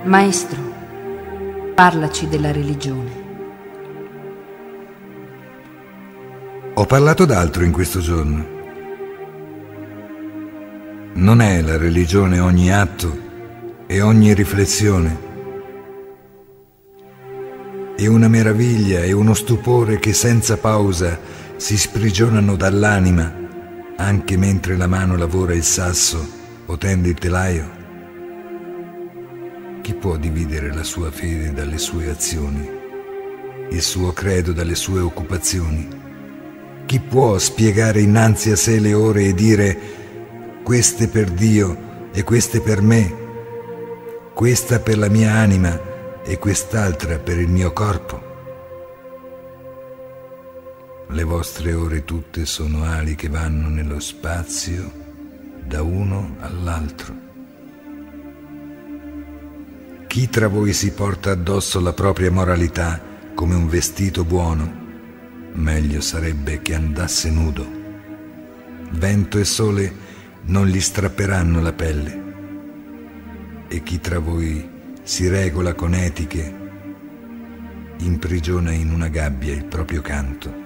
Maestro, parlaci della religione. Ho parlato d'altro in questo giorno. Non è la religione ogni atto e ogni riflessione? È una meraviglia e uno stupore che senza pausa si sprigionano dall'anima, anche mentre la mano lavora il sasso o tende il telaio? Chi può dividere la sua fede dalle sue azioni, il suo credo dalle sue occupazioni? Chi può spiegare innanzi a sé le ore e dire: queste per Dio e queste per me, questa per la mia anima e quest'altra per il mio corpo? Le vostre ore tutte sono ali che vanno nello spazio da uno all'altro. Chi tra voi si porta addosso la propria moralità come un vestito buono, meglio sarebbe che andasse nudo. Vento e sole non gli strapperanno la pelle. E chi tra voi si regola con etiche imprigiona in una gabbia il proprio canto.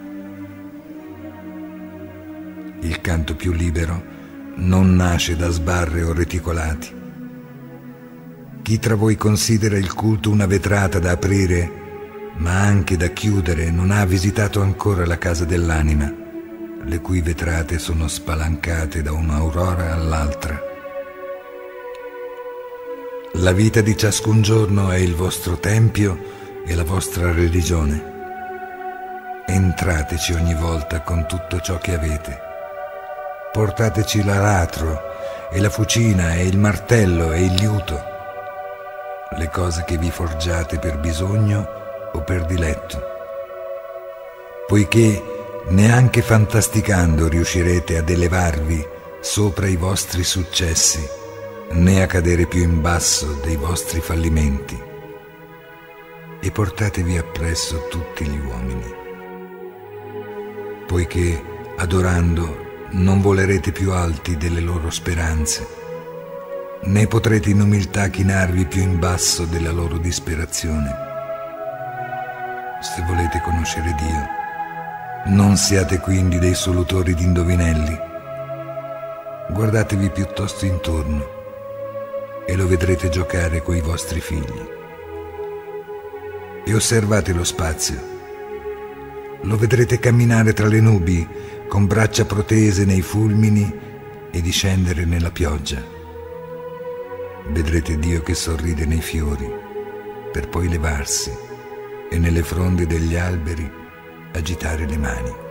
Il canto più libero non nasce da sbarre o reticolati. Chi tra voi considera il culto una vetrata da aprire ma anche da chiudere non ha visitato ancora la casa dell'anima, le cui vetrate sono spalancate da un'aurora all'altra. La vita di ciascun giorno è il vostro tempio e la vostra religione. Entrateci ogni volta con tutto ciò che avete. Portateci l'aratro e la fucina e il martello e il liuto, le cose che vi forgiate per bisogno o per diletto, poiché neanche fantasticando riuscirete ad elevarvi sopra i vostri successi, né a cadere più in basso dei vostri fallimenti. E portatevi appresso tutti gli uomini, poiché adorando non volerete più alti delle loro speranze, né potrete in umiltà chinarvi più in basso della loro disperazione. Se volete conoscere Dio, non siate quindi dei solutori di indovinelli. Guardatevi piuttosto intorno e lo vedrete giocare coi vostri figli. E osservate lo spazio. Lo vedrete camminare tra le nubi con braccia protese nei fulmini e discendere nella pioggia. Vedrete Dio che sorride nei fiori per poi levarsi e nelle fronde degli alberi agitare le mani.